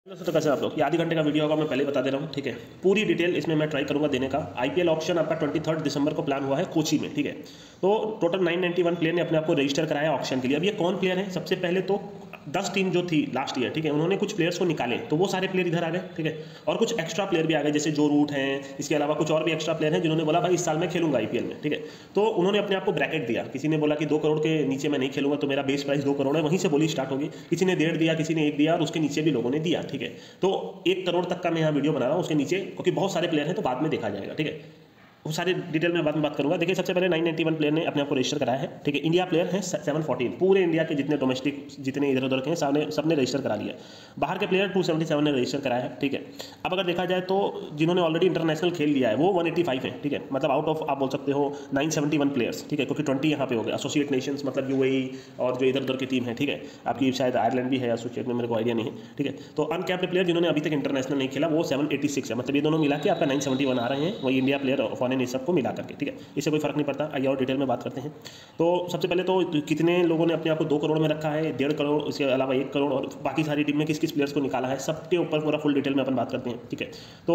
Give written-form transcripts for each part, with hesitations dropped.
दोस्तों तो कैसे आप लोग, ये आधे घंटे का वीडियो होगा, मैं पहले बता दे रहा हूँ। ठीक है, पूरी डिटेल इसमें मैं ट्राई करूंगा देने का। आईपीएल ऑक्शन आपका 23 दिसंबर को प्लान हुआ है कोची में। ठीक है, तो टोटल 991 प्लेयर ने अपने आप को रजिस्टर कराया है ऑक्शन के लिए। अब ये कौन प्लेयर है? सबसे पहले तो 10 टीम जो थी लास्ट ईयर, ठीक है, उन्होंने कुछ प्लेयर्स को निकाले, तो वो सारे प्लेयर इधर आ गए। ठीक है, और कुछ एक्स्ट्रा प्लेयर भी आ गए, जैसे जो रूट हैं, इसके अलावा कुछ और भी एक्स्ट्रा प्लेयर हैं जिन्होंने बोला भाई इस साल मैं खेलूंगा आईपीएल में। ठीक है, तो उन्होंने अपने आप को ब्रैकेट दिया। किसी ने बोला कि 2 करोड़ के नीचे मैं नहीं खेलूंगा, तो मेरा बेस प्राइस 2 करोड़ है, वहीं से बोली स्टार्ट होगी। किसी ने 1.5 दिया, किसी ने 1 दिया, और उसके नीचे भी लोगों ने दिया। ठीक है, तो 1 करोड़ तक का मैं यहाँ वीडियो बना रहा हूँ, उसके नीचे क्योंकि बहुत सारे प्लेयर हैं तो बाद में देखा जाएगा। ठीक है, वो सारी डिटेल में बाद में बात करूंगा। देखिए, सबसे पहले 991 प्लेयर ने अपने आप को रजिस्टर कराया है। ठीक है, इंडिया प्लेयर हैं 714, पूरे इंडिया के जितने डोमेस्टिक जितने इधर उधर के हैं सबने रजिस्टर करा लिया। बाहर के प्लेयर 277 ने रजिस्टर कराया है। ठीक है, अब अगर देखा जाए तो जिन्होंने ऑलरेडी इंटरनेशनल खेल लिया है वो 185 है। ठीक है, मतलब आउट ऑफ आप बोल सकते हो 971 प्लेयर्स। ठीक है, क्योंकि 20 यहाँ पे हो गए एसोसिएट नेशंस, मतलब यूएई और जो इधर उधर की टीम है। ठीक है, आपकी शायद आयरलैंड भी है एसोसिएट में, मेरे को आइडिया नहीं है। ठीक है, तो अनकैप्ड प्लेयर जिन्होंने अभी तक इंटरनेशनल नहीं खेला वो 786 है, मतलब ये दोनों मिला के आपका 971 आ रहे हैं, वही इंडिया प्लेयर फॉरेन सबको मिला करके। ठीक है, इससे कोई फर्क नहीं पड़ता। आइए और डिटेल में बात करते हैं। तो सबसे पहले तो कितने लोगों ने अपने आप को 2 करोड़ में रखा है, 1.5 करोड़, इसके अलावा 1 करोड़, और बाकी सारी टीम में किस किस प्लेयर्स को निकाला है, सबके ऊपर पूरा फुल डिटेल में अपन बात करते हैं। ठीक है, तो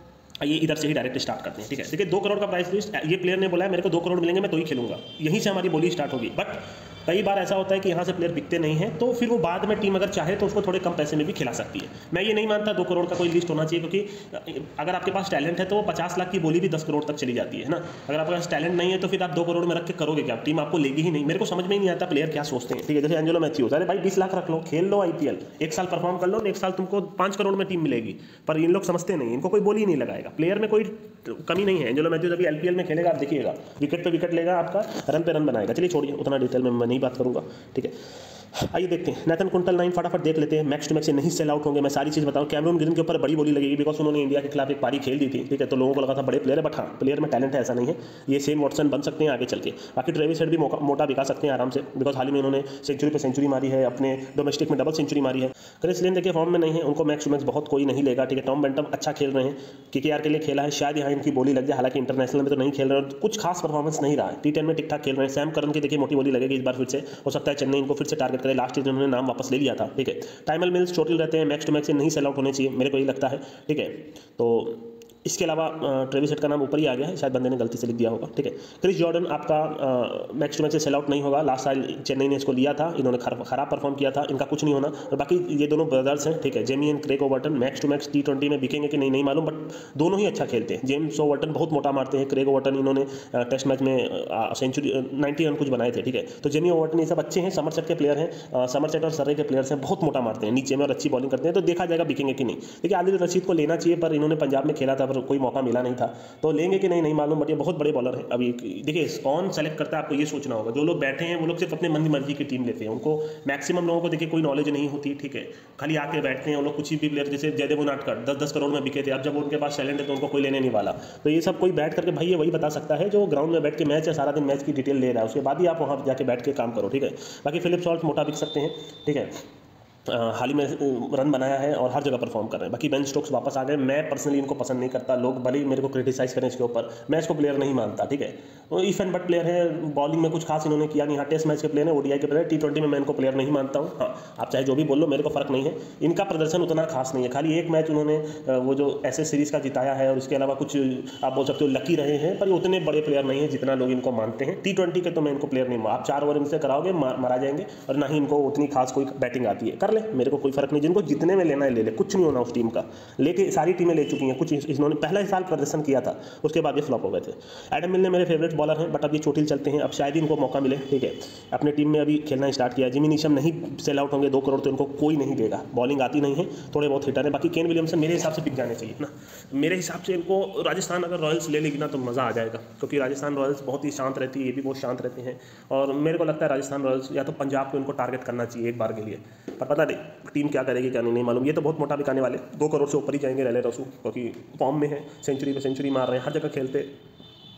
ये इधर से ही डायरेक्ट स्टार्ट करते हैं। ठीक है, देखिए 2 करोड़ का प्राइस लिस्ट, ये प्लेयर ने बोला है मेरे को 2 करोड़ मिलेंगे, मैं तो ही खेलूंगा, यहीं से हमारी बोली स्टार्ट होगी। बट कई बार ऐसा होता है कि यहाँ से प्लेयर बिकते नहीं हैं, तो फिर वो बाद में टीम अगर चाहे तो उसको थोड़े कम पैसे में भी खिला सकती है। मैं ये नहीं मानता 2 करोड़ का कोई लिस्ट होना चाहिए, क्योंकि अगर आपके पास टैलेंट है तो 50 लाख की बोली भी 10 करोड़ तक चली जाती है ना। अगर आपके पास टैलेंट नहीं है तो फिर आप 2 करोड़ में रख के करोगे क्या? टीम आपको लेगी ही नहीं। मेरे को समझ में ही नहीं आता प्लेयर क्या सोचते हैं। ठीक है, जैसे एंजेलो मैथ्यूज, अरे भाई 20 लाख रख लो, खेल लो आईपीएल, 1 साल परफॉर्म कर लो, 1 साल तुमको 5 करोड़ में टीम मिलेगी। पर इन लोग समझते नहीं, इनको कोई बोली नहीं लगाएगा। प्लेयर में कोई कमी नहीं है। एंजेलो मैथ्यूज अभी एलपीएल में खेलेगा, आप देखिएगा, विकेट पे विकेट लेगा, आपका रन पे रन बनाएगा। चलिए छोड़िए, उतना डिटेल में मैं नहीं बात करूंगा। ठीक है, आइए देखते हैं नेथन कुंटल 9 फटाफट देख लेते हैं। मैक्स टू मैक्स से नहीं सेल आउट होंगे, मैं सारी चीज़ बताऊं। कैमरून ग्रीन के ऊपर बड़ी बोली लगेगी, बिकॉज उन्होंने इंडिया के खिलाफ एक पारी खेल दी थी। ठीक है, तो लोगों को लगा था बड़े प्लेयर है, बट हाँ प्लेयर में टैलेंट है, ऐसा नहीं है। ये सेम वॉटसन बन सकते हैं आगे चल के। बाकी ट्रेविस हेड भी मोटा बिका सकते हैं आराम से, बिकॉज हाल ही में उन्होंने सेंचुरी पे सेंचुरी मारी है, अपने डोमेस्टिक में डबल सेंचुरी मारी है। क्रिस लिन देखिए फॉर्म में नहीं है, उनको मैक्स टू मैक्स बहुत कोई नहीं लेगा। ठीक है, टॉम बेंटम अच्छा खेल रहे हैं, केकेआर के लिए खेला है, शायद यहाँ इनकी बोली लग जाए, हालांकि इंटरनेशनल में तो नहीं खेल रहे हैं, कुछ खास परफॉर्मेंस नहीं रहा है। टी10 में ठीक ठाक खेल रहे हैं। सैम करन की देखिए मोटी बोली लगेगी इस बार, फिर से हो सकता है चेन्नई इनको फिर से टारगेट करे, लास्ट ईयर उन्होंने नाम वापस ले लिया था। ठीक है, टाइमल मिल्स चोटिल रहते हैं, मैक्स टू मैक्स से नहीं सेल आउट होने चाहिए, मेरे को ये लगता है। ठीक है, तो इसके अलावा ट्रेविस हेड का नाम ऊपर ही आ गया है, शायद बंदे ने गलती से लिख दिया होगा। ठीक है, क्रिस जॉर्डन आपका मैक्स टू मैक्स से सेल आउट नहीं होगा, लास्ट साल चेन्नई ने इसको लिया था, इन्होंने खराब परफॉर्म किया था, इनका कुछ नहीं होना। और बाकी ये दोनों ब्रदर्स हैं। ठीक है, Jamie and Craig Overton max to max T20 में बिकेंगे कि नहीं मालूम, बट दोनों ही अच्छा खेलते हैं। जेम्स ओवर्टन बहुत मोटा मारते हैं, क्रेग ओवर्टन इन्होंने टेस्ट मैच में सेंचुरी 90 रन कुछ बनाए थे। ठीक है, तो जेमी ओवर्टन ये सब अच्छे हैं, समरसेट के प्लेयर हैं, समरसेट और सर्रे के प्लेयर्स हैं, बहुत मोटा मारते हैं नीचे में और अच्छी बॉलिंग करते हैं, तो देखा जाएगा बिकेंगे कि नहीं। देखिए आदिल रशीद को लेना चाहिए, पर इन्होंने पंजाब में खेला था, पर कोई मौका मिला नहीं था, तो लेंगे कि नहीं मालूम, बट ये बहुत बड़े बॉलर हैं। अभी देखिए कौन सेलेक्ट करता है आपको ये सोचना होगा। जो लोग बैठे हैं वो लोग सिर्फ अपने मन मर्जी की टीम लेते हैं, उनको मैक्सिमम लोगों को देखिए कोई नॉलेज नहीं होती। ठीक है, खाली आके बैठते हैं वो लोग, कुछ भी प्लेयर, जैसे जयदेव उनादकर 10-10 करोड़ में बिके थे, अब जब उनके पास टैलेंट है तो उनको कोई लेने नहीं वाला। तो ये सब कोई बैठ करके भाई ये वही बता सकता है जो ग्राउंड में बैठ के मैच है, सारा दिन मैच की डिटेल ले रहा है, उसके बाद ही आप वहाँ जाके बैठ के काम करो। ठीक है, बाकी फिलिप सॉल्ट मोटा बिक सकते हैं। ठीक है, हाल ही में रन बनाया है और हर जगह परफॉर्म कर रहे हैं। बाकी बेन स्टोक्स वापस आ गए, मैं पर्सनली इनको पसंद नहीं करता, लोग भले ही मेरे को क्रिटिसाइज करें इसके ऊपर, मैं इसको प्लेयर नहीं मानता। ठीक है, वो इफ एंड बट प्लेयर है, बॉलिंग में कुछ खास इन्होंने किया नहीं। हाँ टेस्ट मैच के प्लेयर है, ओडीआई के प्लेयर, T20 में मैं इनको प्लेयर नहीं मानता हूँ। हाँ आप चाहे जो भी बोल लो, मेरे को फर्क नहीं है, इनका प्रदर्शन उतना खास नहीं है। खाली एक मैच उन्होंने वो जो एसएस सीरीज़ का जिताया है, और इसके अलावा कुछ आप बोल सकते हो लकी रहे हैं, पर ये उतने बड़े प्लेयर नहीं है जितना लोग इनको मानते हैं। T20 के तो मैं इनको प्लेयर नहीं मानता। आप 4 ओवर इनसे कराओगे मारा जाएंगे, और ना ही इनको उतनी खास कोई बैटिंग आती है, कर ले, मेरे को कोई फर्क नहीं। जिनको जितने में लेना है ले ले, कुछ नहीं होना उस टीम का, लेके सारी टीमें ले चुकी हैं। कुछ इन्होंने पहला ही साल प्रदर्शन किया था, उसके बाद ये फ्लॉप हो गए थे। एडम मिल ने मेरे फेवरेट बॉलर हैं, बट अब ये चोटिल चलते हैं, अब शायद ही इनको मौका मिले। ठीक है, अपने टीम में अभी खेलना स्टार्ट किया। जिमी नीशम नहीं सेल आउट होंगे, 2 करोड़ तो इनको कोई नहीं देगा, बॉलिंग आती नहीं है, थोड़े बहुत हिटर है। बाकी केन विलियमसन मेरे हिसाब से पिक जाने चाहिए ना, मेरे हिसाब से इनको राजस्थान अगर रॉयल्स ले लेगी ना तो मज़ा आ जाएगा, क्योंकि राजस्थान रॉयल्स बहुत ही शांत रहती है, ये भी बहुत शांत रहते हैं, और मेरे को लगता है राजस्थान रॉयल्स या तो पंजाब को इनको टारगेट करना चाहिए एक बार के लिए, पर पता नहीं टीम क्या करेगी क्या नहीं मालूम। ये तो बहुत मोटा बिकाने वाले, 2 करोड़ से ऊपर ही जाएंगे रैले रसू, क्योंकि फॉर्म में है, सेंचुरी पे सेंचुरी मार रहे हैं, हर जगह खेलते।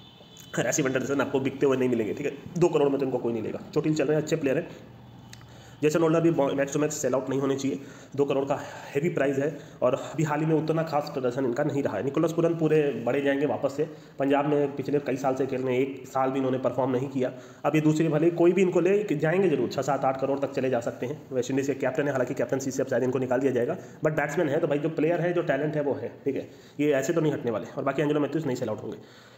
ऐसी वेंडरसन आपको बिकते हुए नहीं मिलेंगे। ठीक है, 2 करोड़ में तो इनको कोई नहीं लेगा। चोटिल चल रहे हैं, अच्छे प्लेयर हैं। जैसन होल्डर भी max to max sell out नहीं होने चाहिए, 2 करोड़ का हैवी प्राइस है और अभी हाल ही में उतना खास प्रदर्शन इनका नहीं रहा है। निकोलस पुरन पूरे बड़े जाएंगे वापस से, पंजाब में पिछले कई साल से खेल रहे हैं, 1 साल भी इन्होंने परफॉर्म नहीं किया। अब ये दूसरे भले कोई भी इनको ले जाएंगे जरूर, 6-7-8 करोड़ तक चले जा सकते हैं। वेस्ट इंडीज़ के कैप्टन है, हालांकि कैप्टनसी से अब शायद इनको निकाल दिया जाएगा, बट बैट्समैन है तो भाई जो प्लेयर है, जो टैलेंट है वो है, ठीक है, ये ऐसे तो नहीं हटने वाले। और बाकी एंजेलो मैथ्यूज नहीं सेल आउट होंगे।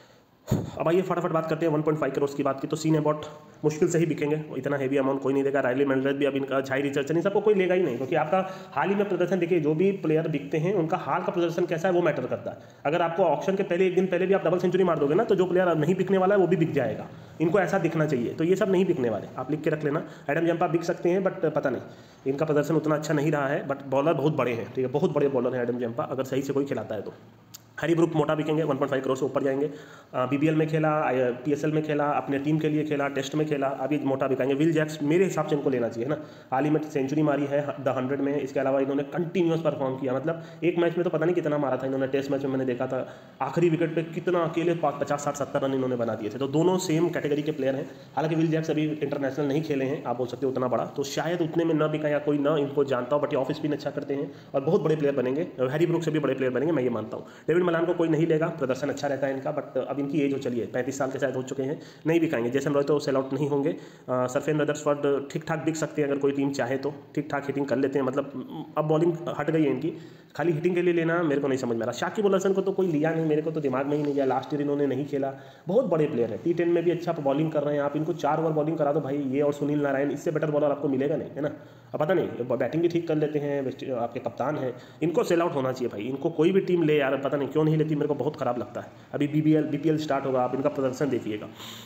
अब आइए फटाफट बात करते हैं 1.5 करोड़ की बात की, तो सीन अबाउट मुश्किल से ही बिकेंगे, इतना हेवी अमाउंट कोई नहीं देगा। राइली मेंडेस भी अब इनका झाई रिचर्डसन इन सबको कोई लेगा ही नहीं, क्योंकि आपका हाल ही में प्रदर्शन देखिए, जो भी प्लेयर बिकते हैं उनका हाल का प्रदर्शन कैसा है वो मैटर करता है। अगर आपको ऑक्शन के पहले 1 दिन पहले भी आप डबल सेंचुरी मार दोगे ना, तो जो प्लेयर नहीं बिकने वाला है वो भी बिक जाएगा, इनको ऐसा दिखना चाहिए। तो ये सब नहीं बिकने वाले, आप लिख के रख लेना। एडम जंपा बिक सकते हैं, बट पता नहीं, इनका प्रदर्शन उतना अच्छा नहीं रहा है, बट बॉलर बहुत बड़े हैं, ठीक है, बहुत बड़े बॉलर हैं एडम जंपा, अगर सही से कोई खिलाता है तो। हैरी ब्रूक मोटा बिकेंगे, 1.5 करोड़ से ऊपर जाएंगे। बीबीएल में खेला, पीएसएल में खेला, अपने टीम के लिए खेला, टेस्ट में खेला, अभी मोटा बिकाएंगे। विल जैक्स मेरे हिसाब से इनको लेना चाहिए ना, हाल ही में सेंचुरी मारी है द 100 में, इसके अलावा इन्होंने कंटिन्यूस परफॉर्म किया, मतलब एक मैच में तो पता नहीं कितना मारा था इन्होंने, टेस्ट मैच में मैंने देखा था आखिरी विकेट पे कितना अकेले 50-60-70 रन इन्होंने बना दिए थे। तो दोनों सेम कैटेगरी के प्लेयर हैं। हालांकि विल जैक्स अभी इंटरनेशनल नहीं खेले हैं, आप बोल सकते हो उतना बड़ा, तो शायद उतने में न बिका या कोई न इनको जानता हो, बट ये ऑफ स्पिन अच्छा करते हैं और बहुत बड़े प्लेयर बनेंगे। हैरी ब्रूक से भी बड़े प्लेयर बनेंगे, मैं ये मानता हूँ। डेविड मलान को कोई नहीं लेगा, प्रदर्शन अच्छा रहता है इनका, बट अब इनकी एज हो चली है, 35 साल के शायद हो चुके हैं, नहीं बिकाएंगे। जैसन रॉय तो सेल आउट नहीं होंगे। सरफेन रदरफोर्ड ठीक ठाक बिक सकते हैं, अगर कोई टीम चाहे तो ठीक ठाक हिटिंग कर लेते हैं, मतलब अब बॉलिंग हट गई है इनकी, खाली हिटिंग के लिए लेना मेरे को नहीं समझ में आ रहा। शाकिब अल हसन को तो कोई लिया नहीं, मेरे को तो दिमाग में ही नहीं गया, लास्ट ईयर इन्होंने नहीं खेला, बहुत बड़े प्लेयर है, T10 में भी अच्छा बॉलिंग कर रहे हैं, आप इनको 4 ओवर बॉलिंग करा दो भाई, ये और सुनील नारायण, इससे बेटर बॉलर आपको मिलेगा नहीं, है ना। अब पता नहीं, बैटिंग भी ठीक कर लेते हैं, आपके कप्तान हैं, इनको सेल आउट होना चाहिए भाई, इनको कोई भी टीम ले यार, पता नहीं क्यों नहीं लेती, मेरे को बहुत खराब लगता है। अभी बीपीएल स्टार्ट होगा, आप इनका प्रदर्शन देखिएगा।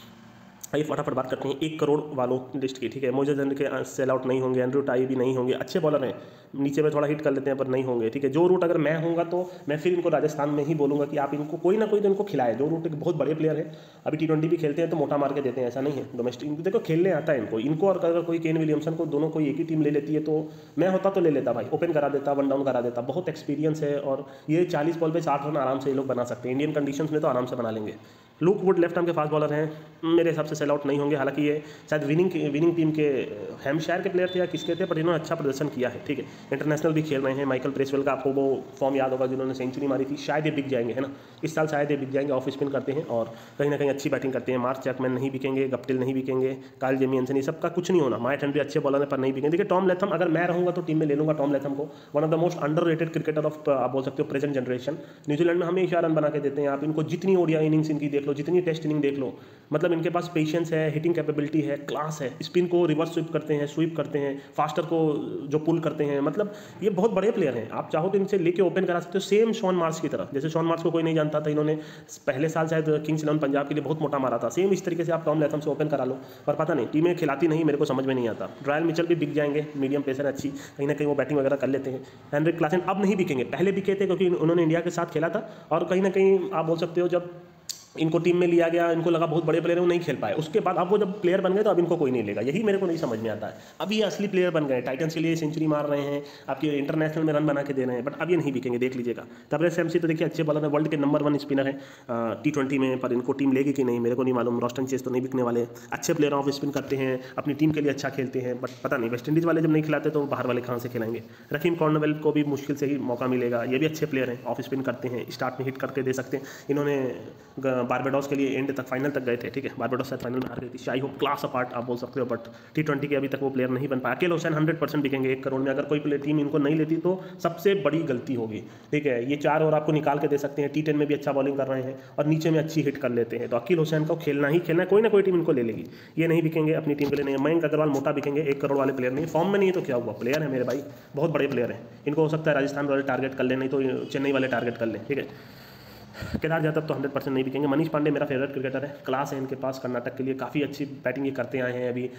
आइए फटाफट बात करते हैं 1 करोड़ वालों लिस्ट की, ठीक है। मोजेस के सेल आउट नहीं होंगे, एंड्रू टाई भी नहीं होंगे, अच्छे बॉलर हैं, नीचे में थोड़ा हिट कर लेते हैं पर नहीं होंगे, ठीक है। जो रूट अगर मैं होऊंगा तो मैं फिर इनको राजस्थान में ही बोलूँगा कि आप इनको कोई ना कोई तो इनको खिलाए। जो रूट बहुत बड़े प्लेयर है, अभी T20 भी खेलते हैं तो मोटा मार के देते हैं, ऐसा नहीं है। डोमेस्टिक इनको देखो खेलने आता है इनको और अगर कोई केन विलियमसन को दोनों कोई एक ही टीम ले लेती है तो मैं होता तो ले लेता भाई, ओपन करा देता, 1 डाउन करा देता, बहुत एक्सपीरियंस है और ये 40 बॉल पे 60 रन आराम से ये लोग बना सकते हैं, इंडियन कंडीशंस में तो आराम से बना लेंगे। लुक वुड लेफ्ट आर्म के फास्ट बॉलर हैं, मेरे हिसाब से सेल आउट नहीं होंगे। हालांकि ये शायद विनिंग टीम के हैम्पशायर के प्लेयर थे या किसके थे, पर इन्होंने अच्छा प्रदर्शन किया है, ठीक है। इंटरनेशनल भी खेल रहे हैं। माइकल प्रेसवेल का आपको वो फॉर्म याद होगा जिन्होंने सेंचुरी मारी थी, शायद ये बिक जाएंगे, है ना, इस साल शायद ये बिक जाएंगे, ऑफ स्पिन करते हैं और कहीं ना कहीं अच्छी बैटिंग करते हैं। मार्क चैपमैन नहीं बिकेंगे, गप्टिल नहीं बिकेंगे, काइल जेमिसन, ये सबका कुछ नहीं होना। माइट हेनरी अच्छे बॉलर हैं पर नहीं बिकेंगे। देखिए टॉम लैथम, अगर मैं रहूँगा तो टीम में ले लूँगा टॉम लैथम को, one of the most underrated cricketer of आप बोल सकते हो प्रेजेंट जनरेशन। न्यूजीलैंड में हमेशा रन बना के देते हैं, आप इनको जितनी ओडीआई इनिंग्स इनकी देख लो, जितनी टेस्ट इनिंग देख लो, मतलब इनके पास पेशेंस है, हिटिंग कैपेबिलिटी है, क्लास है, स्पिन को रिवर्स स्वीप करते हैं, फास्टर को जो पुल करते हैं, मतलब ये बहुत बड़े प्लेयर हैं। आप चाहो तो इनसे लेके ओपन करा सकते हो, सेम शॉन मार्क्स की तरह। जैसे शॉन मार्क्स को कोई नहीं जानता था, इन्होंने पहले साल शायद किंग्स 11 पंजाब के लिए बहुत मोटा मारा था, सेम इस तरीके से आप टॉम लैथम से ओपन करा लो, पर पता नहीं टीमें खिलाती नहीं, मेरे को समझ में नहीं आता। ड्रायल मिचेल भी बिक जाएंगे, मीडियम पेसर अच्छी, कहीं ना कहीं वो बैटिंग वगैरह कर लेते हैं। हेनरिक क्लासन अब नहीं बिकेंगे, पहले बिके थे क्योंकि उन्होंने इंडिया के साथ खेला था और कहीं ना कहीं आप बोल सकते हो जब इनको टीम में लिया गया, इनको लगा बहुत बड़े प्लेयर हैं, वो नहीं खेल पाए, उसके बाद अब वो जब प्लेयर बन गए तो अब इनको कोई नहीं लेगा, यही मेरे को नहीं समझ में आता है। अब ये असली प्लेयर बन गए, टाइटन्स के लिए सेंचुरी मार रहे हैं, आपके इंटरनेशनल में रन बना के दे रहे हैं, बट अब ये नहीं बिकेंगे, देख लीजिएगा। तबरेज शम्सी तो देखिए अच्छे बॉलर है, वर्ल्ड के नंबर 1 स्पिनर है T20 में, पर इनको टीम लेगी कि नहीं मेरे को नहीं मालूम। रॉस्टन चेस तो नहीं बिकने वाले, अच्छे प्लेयर ऑफ स्पिन करते हैं, अपनी टीम के लिए अच्छा खेलते हैं, बट पता नहीं वेस्ट इंडीज़ वाले जब नहीं खिलाते तो बाहर वाले कहाँ से खिलाएंगे। रकीम कॉर्नवेल को भी मुश्किल से ही मौका मिलेगा, ये भी अच्छे प्लेयर हैं, ऑफ स्पिन करते हैं, स्टार्ट में हिट करके दे सकते हैं। इन्होंने बारबाडोस के लिए तक फाइनल तक गए थे, ठीक है, बारबाडोस से फाइनल में हार गई थी, शाही हो क्लास अपार्ट आप बोल सकते हो, बट T20 के अभी तक वो प्लेयर नहीं बन पाया। अकेल हुसैन 100% बिकेंगे 1 करोड़ में, अगर कोई प्लेयर टीम इनको नहीं लेती तो सबसे बड़ी गलती होगी, ठीक है। ये 4 ओवर आपको निकाल के दे सकते हैं, T10 में भी अच्छा बॉलिंग कर रहे हैं और नीचे में अच्छी हिट कर लेते हैं, तो अकील हुसैन को खेलना ही खेलना है, कोई ना कोई टीम इनको ले लेगी, ये नहीं बिकेंगे, अपनी टीम के लिए नहीं। मयंक अग्रवाल मोटा बिकेंगे, 1 करोड़ वाले प्लेयर नहीं, फॉर्म में नहीं है तो क्या हुआ, प्लेयर है मेरे भाई, बहुत बड़े प्लेयर हैं, इनको हो सकता है राजस्थान वाले टारगेट कर ले, नहीं तो चेन्नई वाले टारगेट कर ले, ठीक है। केदार जाधव तो 100% नहीं बिकेंगे। मनीष पांडे मेरा फेवरेट क्रिकेटर है, क्लास है इनके पास, कर्नाटक के लिए काफ़ी अच्छी बैटिंग ये करते आए हैं। अभी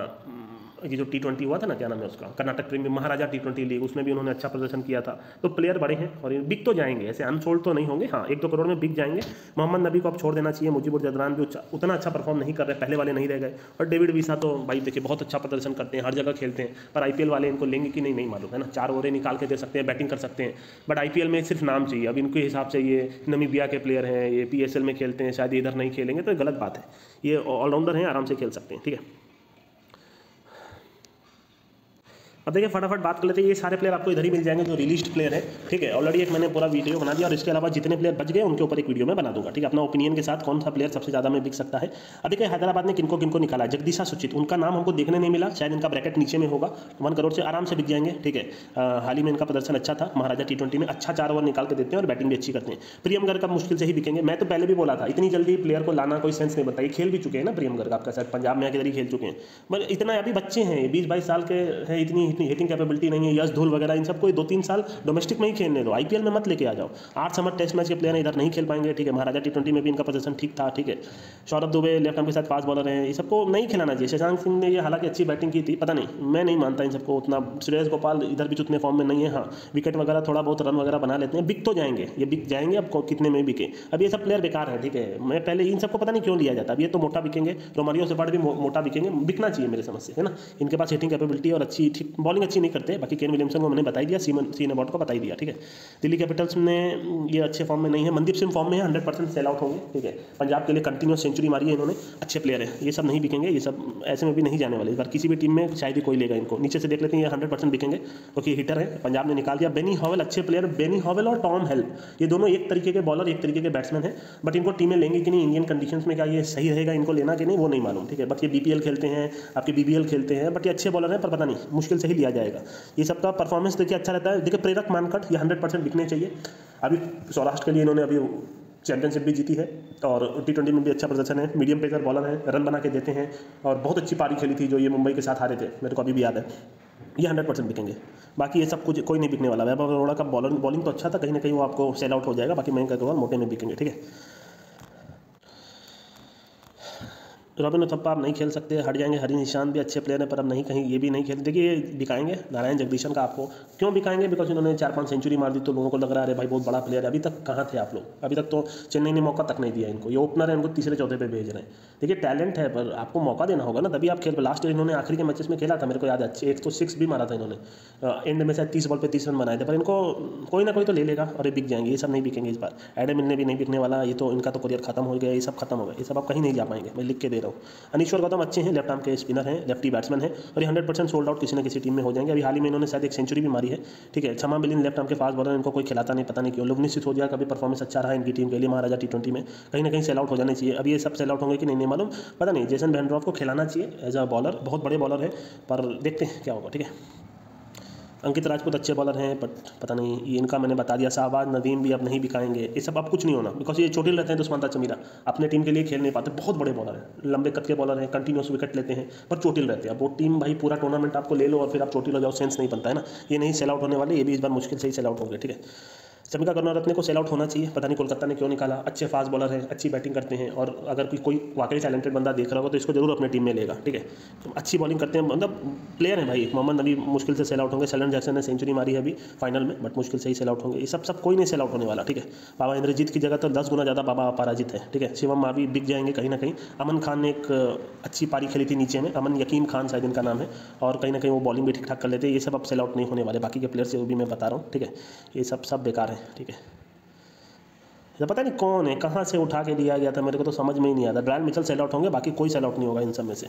ये जो T20 हुआ था ना, क्या नाम है उसका, कर्नाटक प्रीमियर महाराजा T20 लीग, उसमें भी उन्होंने अच्छा प्रदर्शन किया था। तो प्लेयर बड़े हैं और बिक तो जाएंगे, ऐसे अनसोल्ड तो नहीं होंगे, हाँ 1-2 करोड़ में बिक जाएंगे। मोहम्मद नबी को आप छोड़ देना चाहिए, मुजीबुर जदरान भी उतना अच्छा परफॉर्म नहीं कर रहे, पहले वाले नहीं रह गए। और डेविड विसा तो भाई देखिए बहुत अच्छा प्रदर्शन करते हैं, हर जगह खेलते हैं, पर IPL वाले इनको लेंगे कि नहीं मालूम, है ना। 4 ओवरें निकाल के दे सकते हैं, बैटिंग कर सकते हैं, बट IPL में सिर्फ नाम चाहिए। अब इनके हिसाब से ये नमीबिया के प्लेयर हैं, ये PSL में खेलते हैं, शायद इधर नहीं खेलेंगे, तो गलत बात है। ये ऑलराउंडर हैं, आराम से खेल सकते हैं, ठीक है। अब देखिए फटाफट बात कर लेते हैं, ये सारे प्लेयर आपको इधर ही मिल जाएंगे जो रिलीज्ड प्लेयर है, ठीक है। ऑलरेडी एक मैंने पूरा वीडियो बना दिया और इसके अलावा जितने प्लेयर बच गए उनके ऊपर एक वीडियो में बना दूंगा, ठीक है, अपना ओपिनियन के साथ कौन सा प्लेयर सबसे ज़्यादा में बिक सकता है। अब देखिए हैदराबाद ने किनको किनको निकाला, जगदीशा सुचित, उनका नाम हमको देखने नहीं मिला, शायद इनका ब्रैकेट नीचे में होगा, 1 करोड़ से आराम से बिक जाएंगे, ठीक है। हाल ही में इनका प्रदर्शन अच्छा था, महाराजा T20 में अच्छा 4 ओवर निकाल के देते हैं और बैटिंग भी अच्छी करते हैं। प्रियम गर्ग का मुश्किल से ही बिकेंगे, मैं तो पहले भी बोला था इतनी जल्दी प्लेयर को लाना कोई सेंस नहीं बनता, ये खेल भी चुके हैं ना प्रियम गर्ग, आपका शायद पंजाब में आके इधर ही खेल चुके हैं, बट इतना अभी बच्चे हैं, 20-22 साल के हैं, इतनी हिटिंग कैपेबिलिटी नहीं है। यश धुल वगैरह इन सबको 2-3 साल डोमेस्टिक में ही खेलने दो, IPL में मत लेके आ जाओ। 8 समर टेस्ट मैच के प्लेयर इधर नहीं खेल पाएंगे, ठीक है। महाराजा T20 में भी इनका प्रदर्शन ठीक था, ठीक है। सौरभ दुबे लेफ्ट आर्म के साथ फास्ट बॉलर हैं, ये सबको नहीं खिलाना चाहिए। शशांक सिंह ने ये हालांकि अच्छी बैटिंग की थी, पता नहीं, मैं नहीं मानता इन सबको उतना। श्रेयस गोपाल इधर भी उतने फॉर्म में नहीं है, हाँ विकेट वगैरह थोड़ा बहुत रन वगैरह बना लेते हैं, बिक तो जाएंगे, ये बिक जाएंगे, अब कितने में बिके। अब ये सब प्लेयर बेकार है, ठीक है। मैं पहले इन सबको पता नहीं क्यों लिया जाता, अब ये तो मोटा बिकेंगे, रोमारियो सेफर्ड भी मोटा बिकेंगे, बिकना चाहिए मेरे समझ से, है ना। इनके पास हिटिंग कैपेबिलिटी और अच्छी ठीक बॉलिंग अच्छी नहीं करते, बाकी केन विलियमसन को मैंने बता दिया, सीन अबाउट को बता ही दिया, ठीक है। दिल्ली कैपिटल्स ने ये अच्छे फॉर्म में नहीं है, मनदीप सिंह फॉर्म में है, 100% सेल आउट होंगे, ठीक है। पंजाब के लिए कंटिन्यूस सेंचुरी मारी है इन्होंने, अच्छे प्लेयर है, ये सब नहीं बिकेंगे, ये सब ऐसे में भी नहीं जाने वाले इस बार किसी भी टीम में, शायद ही कोई लेगा इनको। नीचे से देख लेते हैं, ये 100% बिकेंगे क्योंकि हिटर है, पंजाब ने निकाल दिया। बेनी हॉवेल अच्छे प्लेयर, बेनी हॉवेल और टॉम हेल्प, ये दोनों एक तरीके के बॉलर एक तरीके के बैट्समैन है, बट इनको टीमें लेंगे कि नहीं इंडियन कंडीशंस में, क्या ये सही रहेगा इनको लेना कि नहीं वो नहीं मालूम, ठीक है। बट ये BPL खेलते हैं, आपके BBL खेलते हैं, बट ये अच्छे बॉलर हैं, पर पता नहीं मुश्किल से ही लिया जाएगा। ये सबका परफॉर्मेंस देखिए अच्छा रहता है। देखिए प्रेरक मानकट ये 100% बिकने चाहिए। अभी सौराष्ट्र के लिए इन्होंने अभी चैंपियनशिप भी जीती है और T20 में भी अच्छा प्रदर्शन है, मीडियम पेसर बॉलर है, रन बना के देते हैं और बहुत अच्छी पारी खेली थी जो ये मुंबई के साथ हारे थे, मेरे को अभी भी याद है। ये 100% बिकेंगे, बाकी ये सब कुछ कोई नहीं बिकने वाला। वैभव अरोड़ा का बॉलिंग तो अच्छा था, कहीं ना कहीं वो आपको सेल आउट हो जाएगा, बाकी मैं कहूँगा मोटे में बिकेंगे, ठीक है। रॉबिन उथप्पा आप नहीं खेल सकते, हट जाएंगे। हरी निशांत भी अच्छे प्लेयर हैं पर अब नहीं, कहीं ये भी नहीं खेलते। देखिए ये बिकाएंगे, नारायण जगदीशन का आपको क्यों बिकाएंगे, बिकॉज इन्होंने 4-5 सेंचुरी मार दी तो लोगों को लग रहा है भाई बहुत बड़ा प्लेयर है। अभी तक कहाँ थे आप लोग, अभी तक तो चेन्नई ने मौका तक नहीं दिया इनको, ये ओपनर है, इनको तीसरे चौथे पे भेज रहे हैं। देखिए टैलेंट है पर आपको मौका देना होगा ना, तभी आप खेल। लास्ट ईयर इन्होंने आखिरी के मैचेस में खेला था, मेरे को याद है अच्छे, एक तो 6 भी मारा था इन्होंने, एंड में शायद 30 बॉल पे 30 रन बनाए थे, पर इनको कोई ना कोई तो ले लेगा और ये बिक जाएंगे। ये सब नहीं बिकेंगे इस बार, एडम मिलने भी नहीं बिकने वाला, ये तो इनका तो करियर खत्म हो गया, ये सब खत्म हो गया, ये सब आप कहीं नहीं जा पाएंगे, मैं लिख के दे रहा हूँ। अनीश्वर गौतम अच्छे हैं, लेफ्ट आर्म के स्पिनर हैं, लेफ्टी बैट्समैन है और ये 100% सोल्ड आउट किसी न किसी टीम में हो जाएंगे। अभी हाल ही में इन्होंने शायद एक सेंचुरी भी मारी है, ठीक है। क्षमा बिलिन लेफ्ट आर्म के फास्ट बॉलर, इनको कोई खिलाता नहीं, पता नहीं क्यों। लुवनी सिसोदिया का भी परफॉर्मेंस अच्छा रहा इनकी टीम के लिए महाराजा T20 में, कहीं ना कहीं सेल आउट हो जाने चाहिए। अभी ये सब सेल आउट होंगे कि नहीं मालूम, पता नहीं। जेसन वेंड्रॉफ को खिलाना चाहिए एज अ बॉलर, बहुत बड़े बॉलर है, पर देखते हैं क्या होगा, ठीक है। अंकित राजपूत अच्छे बॉलर हैं बट पता नहीं, ये इनका मैंने बता दिया। शाहबाज नदीम भी अब नहीं बिकाएंगे, ये सब अब कुछ नहीं होना, बिकॉज ये चोटिल रहते हैं। दुष्मंता चमीरा अपने टीम के लिए खेल नहीं पाते, बहुत बड़े बॉलर हैं, लंबे कद के बॉलर हैं, कंटिन्यूस विकेट लेते हैं पर चोटिल रहते हैं। अब वो टीम भाई पूरा टूर्नामेंट आपको ले लो और फिर आप चोटिल हो जाओ, सेंस नहीं बनता है ना। ये नहीं सेल आउट होने वाले, ये भी इस बार मुश्किल से ही सेल आउट होंगे, ठीक है। चमिका करुणारत्ने को सेल आउट होना चाहिए, पता नहीं कोलकाता ने क्यों निकाला। अच्छे फास्ट बॉलर हैं, अच्छी बैटिंग करते हैं और अगर कोई वाकई टैलेंटेड बंदा देख रहा होगा तो इसको जरूर अपने टीम में लेगा, ठीक है। तो अच्छी बॉलिंग करते हैं, मतलब प्लेयर है भाई। मोहम्मद नबी मुश्किल से सेल आउट होंगे, सेलन जैक्सन ने सेंचुरी मारी है अभी फाइनल में, बट मुश्किल से ही सेल आउट होंगे। ये सब कोई नहीं सेल आउट होने वाला, ठीक है। बाबा इंद्रजीत की जगह तो 10 गुना ज़्यादा बाबा अपराजित है, ठीक है। शिवम मावी बिक जाएंगे कहीं ना कहीं। अमन खान ने एक अच्छी पारी खेली थी नीचे में, अमन यकीन खान शायद इनका नाम है, और कहीं ना कहीं वो बॉलिंग भी ठीक ठाक कर लेते हैं। ये सब अब सेल आउट नहीं होने वाले, बाकी के प्लेयर से वो भी मैं बता रहा हूँ, ठीक है। ये सब बेकार है, ठीक है। तो पता नहीं कौन है, कहाँ से उठा के दिया गया था, मेरे को तो समझ में ही नहीं आता। ब्रायन मिचेल सेल आउट होंगे, बाकी कोई सेल आउट नहीं होगा इन सब में से।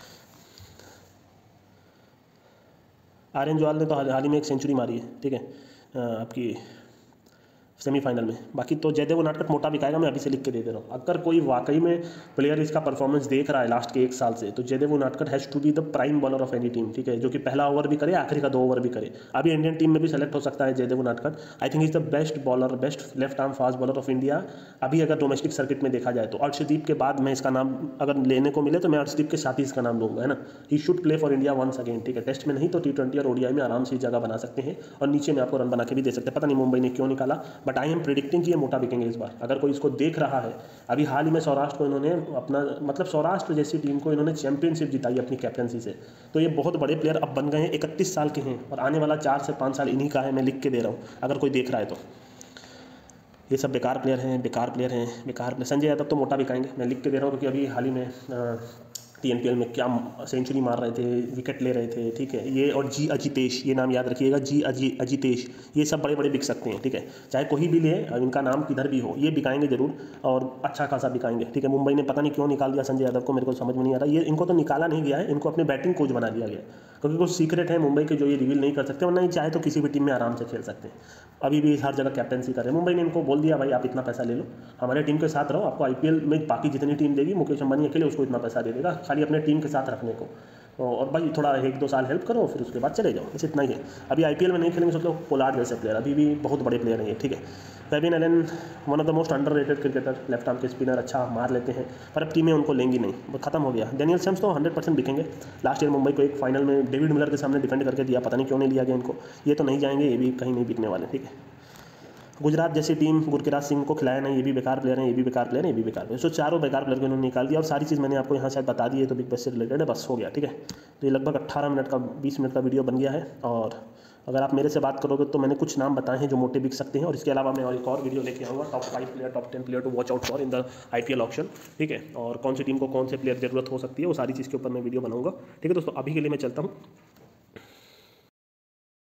आर्यन जवाल ने तो हाल ही में एक सेंचुरी मारी है, ठीक है, आपकी सेमीफाइनल में। बाकी तो जयदेव उनादकट मोटा बिकाएगा, मैं अभी से लिख के दे रहा हूँ। अगर कोई वाकई में प्लेयर इसका परफॉर्मेंस देख रहा है लास्ट के 1 साल से, तो Jaydev Unadkat has to be the prime bowler of any team, ठीक है, जो कि पहला ओवर भी करे, आखिरी का 2 ओवर भी करे। अभी इंडियन टीम में भी सेलेक्ट हो सकता है Jaydev Unadkat. I think is the best bowler, best left arm fast bowler of India अभी अगर डोमेस्टिक सर्किट में देखा जाए तो। अर्शदीप के बाद मैं इसका नाम अगर लेने को मिले तो मैं अर्शदीप के साथ ही इसका नाम लूँगा, है ना। He should play for India once again, ठीक है। टेस्ट में नहीं तो T20 और ODI में आराम से जगह बना सकते हैं और नीचे में आपको रन बना के भी दे सकते हैं। पता नहीं मुंबई ने क्यों निकाला, बट आई एम प्रिडिक्टिंग कि ये मोटा बिकेंगे इस बार। अगर कोई इसको देख रहा है, अभी हाल ही में सौराष्ट्र को इन्होंने अपना, मतलब सौराष्ट्र जैसी टीम को इन्होंने चैंपियनशिप जिताई अपनी कैप्टनसी से, तो ये बहुत बड़े प्लेयर अब बन गए हैं। 31 साल के हैं और आने वाला 4 से 5 साल इन्हीं का है, मैं लिख के दे रहा हूँ अगर कोई देख रहा है तो। ये सब बेकार प्लेयर हैं, बेकार प्लेयर हैं, बेकार प्लेयर। संजय यादव तो मोटा बिकाएंगे, मैं लिख के दे रहा हूँ, क्योंकि अभी हाल ही में TNPL में क्या सेंचुरी मार रहे थे, विकेट ले रहे थे, ठीक है। ये और जी अजितेश, ये नाम याद रखिएगा, जी अजितेश, ये सब बड़े बड़े बिक सकते हैं, ठीक है। चाहे कोई भी ले, इनका नाम किधर भी हो, ये बिकाएंगे जरूर और अच्छा खासा बिकाएंगे, ठीक है। मुंबई ने पता नहीं क्यों निकाल दिया संजय यादव को, मेरे को समझ में नहीं आ रहा। ये इनको तो निकाला नहीं गया है, इनको अपने बैटिंग कोच बना दिया गया, क्योंकि कुछ सीक्रेट है मुंबई के जो ये रिवील नहीं कर सकते, वरना ये चाहे तो किसी भी टीम में आराम से खेल सकते हैं। अभी भी हर जगह कैप्टनसी कर रहे हैं। मुंबई ने इनको बोल दिया भाई आप इतना पैसा ले लो, हमारे टीम के साथ रहो, आपको आईपीएल में बाकी जितनी टीम देगी मुकेश अंबानी अकेले उसको इतना पैसा दे देगा, खाली अपने टीम के साथ रखने को, और भाई थोड़ा 1-2 साल हेल्प करो फिर उसके बाद चले जाओ, बस इतना ही है। अभी आईपीएल में नहीं खेलेंगे सोच लो, पोलार्ड जैसे प्लेयर अभी भी बहुत बड़े प्लेयर हैं ये, ठीक है। Fabian Allen one of the most underrated cricketer, left arm के स्पिनर, अच्छा मार लेते हैं, पर अब टीमें उनको लेंगी नहीं, वो खत्म हो गया। डेनियल सेम्स तो 100% बिकेंगे। लास्ट ईयर मुंबई को एक फाइनल में डेविड मिलर के सामने डिफेंड करके दिया, पता नहीं क्यों नहीं लिया गया इनको, ये तो नहीं जाएंगे, ये भी कहीं नहीं बिकने वाले, ठीक है। गुजरात जैसी टीम, गुरकिराज सिंह को खिलाया नहीं, ये भी बेकार प्लेयर है, ये भी बेकार प्लेयर है, ये भी बेकार प्लेयर, सो चारों बेकार प्लेयर को उन्होंने निकाल दिया। और सारी चीज़ मैंने आपको यहाँ शायद बता दी है, तो बिग बैश से रिलेटेड है, बस हो गया, ठीक है। तो ये लगभग 18 मिनट का 20 मिनट का वीडियो बन गया है, और अगर आप मेरे से बात करोगे तो मैंने कुछ नाम बताए हैं जो मोटे बिक सकते हैं, और इसके अलावा मैं और एक और वीडियो लेके आऊँगा, top 5 player, top 10 player to watch out for in the IPL auction, ठीक है। और कौन सी टीम को कौन से प्लेयर जरूरत हो सकती है, वो सारी चीज़ के ऊपर मैं वीडियो बनाऊँगा, ठीक है दोस्तों। अभी के लिए मैं चलता हूँ।